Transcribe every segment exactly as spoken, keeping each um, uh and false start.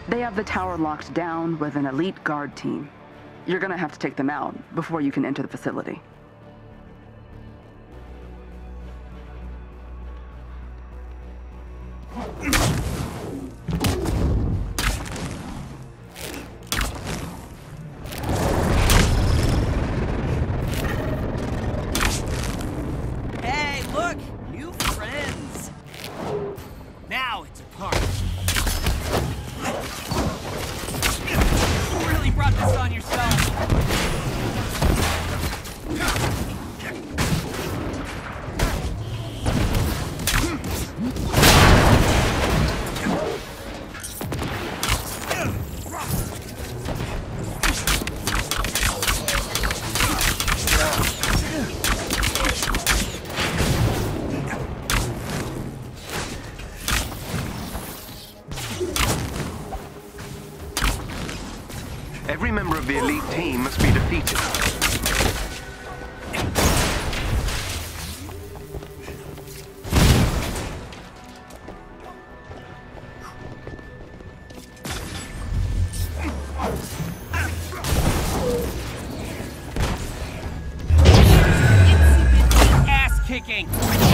They have the tower locked down with an elite guard team. You're gonna have to take them out before you can enter the facility. Hey, look! New friends! Now it's a party. You really brought this on yourself. Every member of the elite team must be defeated. Ass kicking!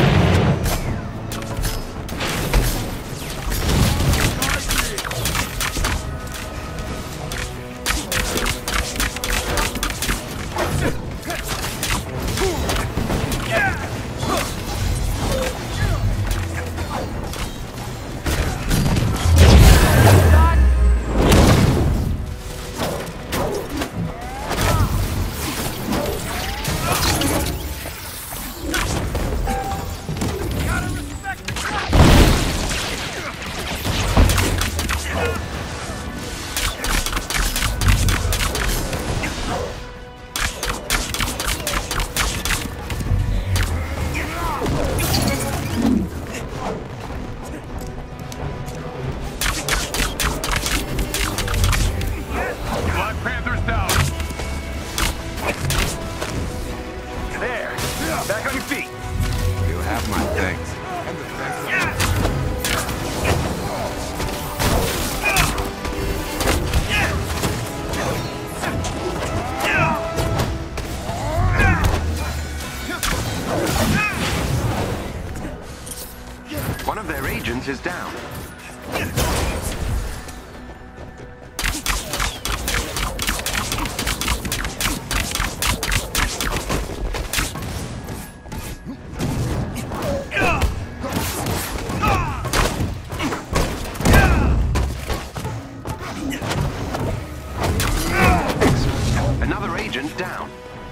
One of their agents is down. Another agent down.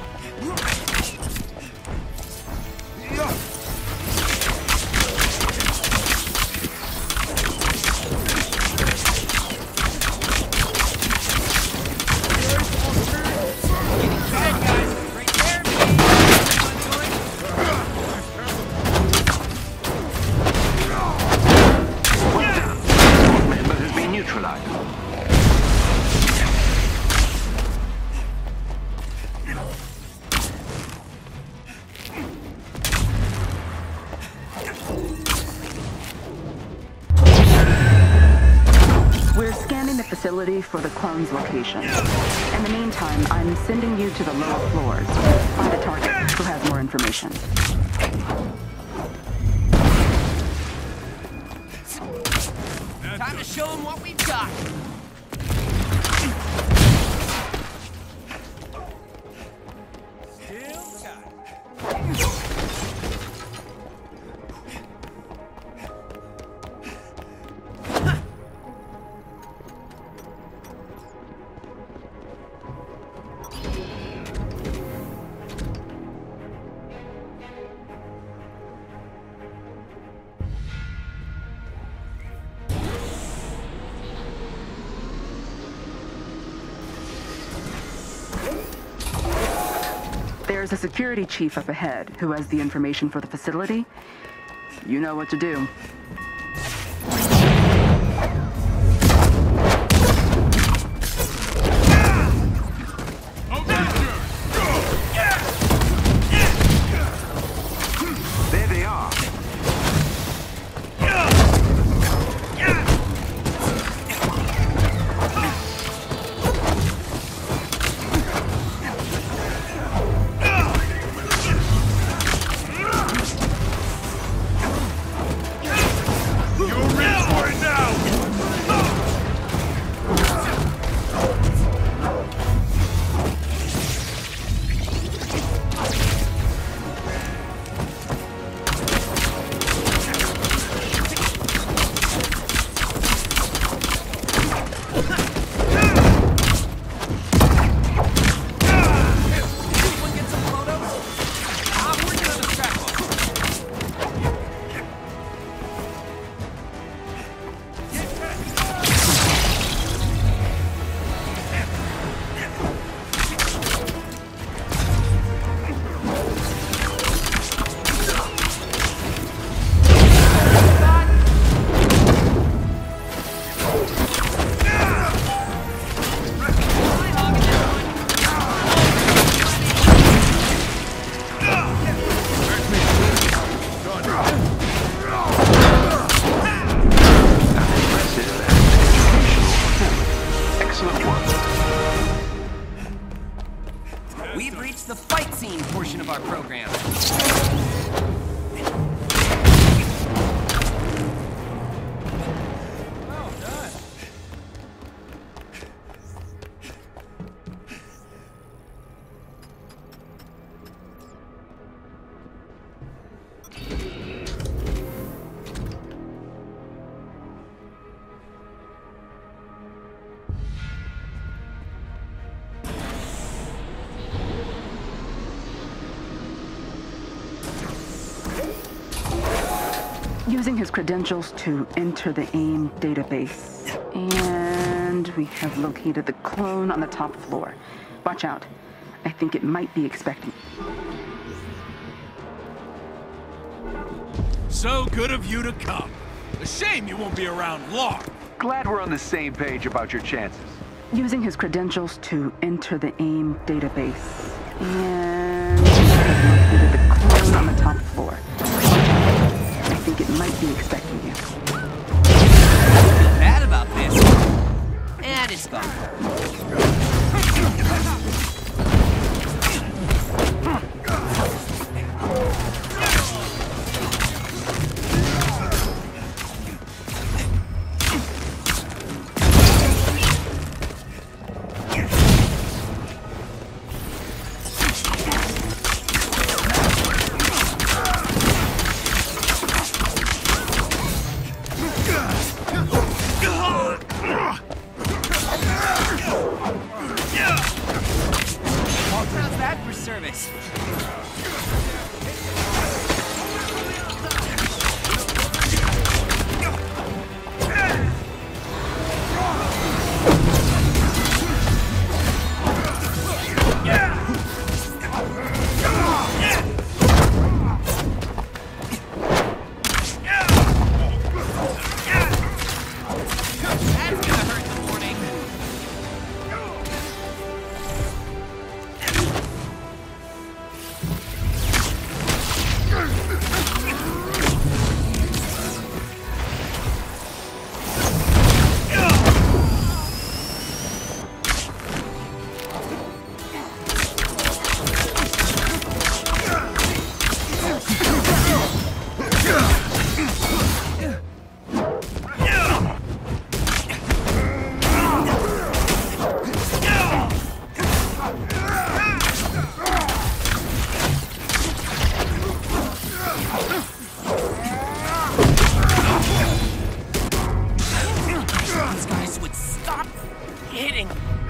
Facility for the clone's location. In the meantime, I'm sending you to the lower floors. Find a target who has more information. Time to show them what we've got. Still got it. There's a security chief up ahead who has the information for the facility. You know what to do. There they are. of our program. Well done. Using his credentials to enter the AIM database. And we have located the clone on the top floor. Watch out. I think it might be expecting. So good of you to come. A shame you won't be around long. Glad we're on the same page about your chances. Using his credentials to enter the AIM database. And we have located the clone on the top floor. I think it might be expecting you. Bad about this. And it's gone. How's that for service? That's gonna hurt in the morning. These guys would stop hitting.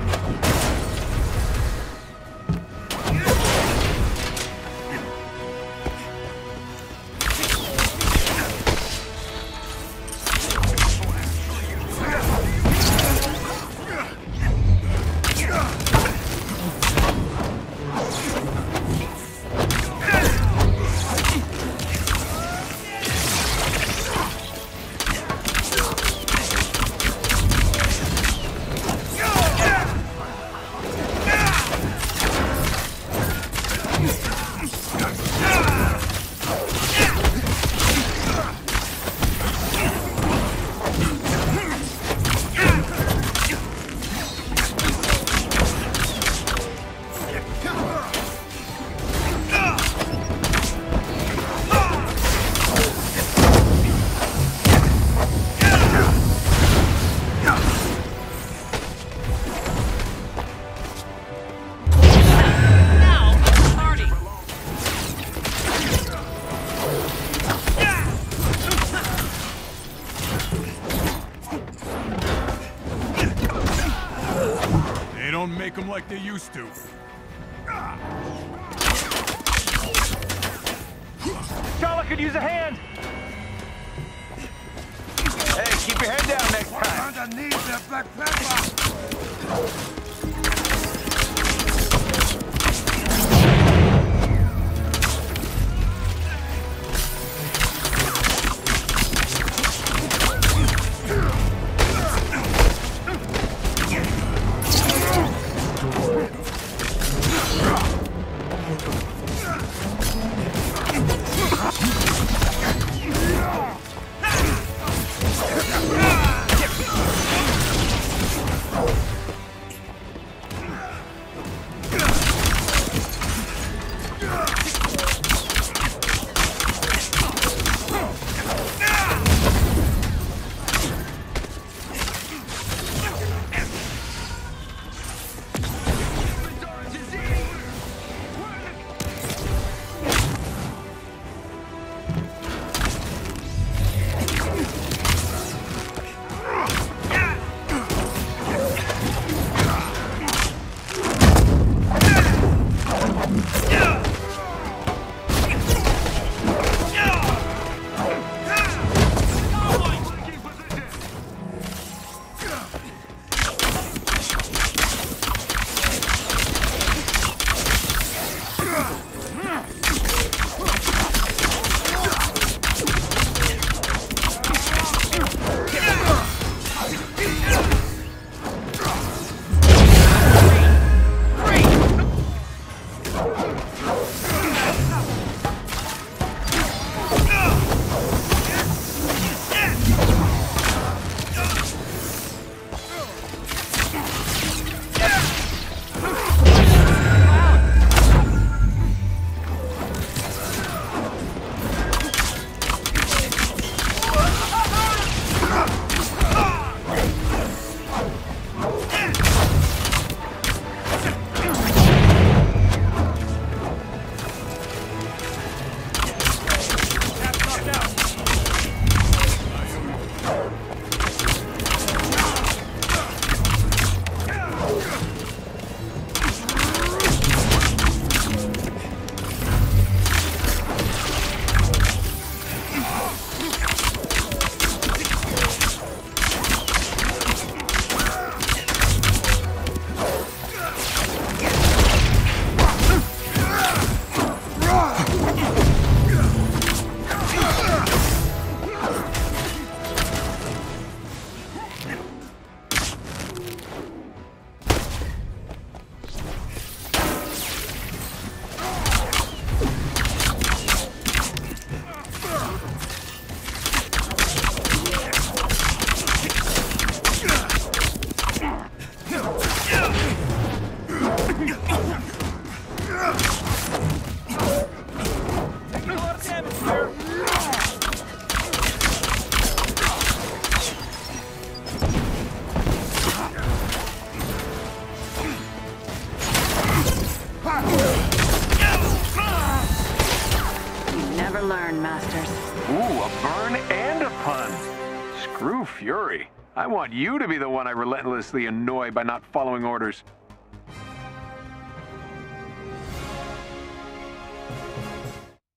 They don't make them like they used to. Charlotte could use a hand! Hey, keep your head down next time! Underneath the Black Panther! You never learn, Masters. Ooh, a burn and a pun. Screw Fury. I want you to be the one I relentlessly annoy by not following orders.